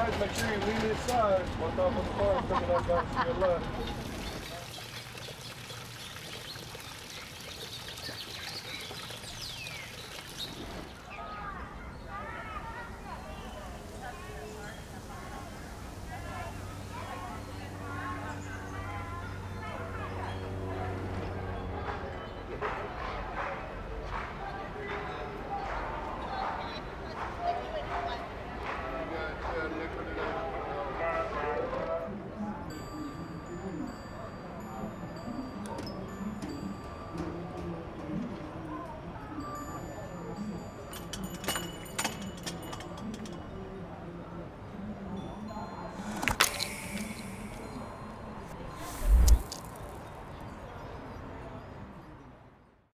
guys, make sure you lean inside. Watch out for the car picking up down to your left.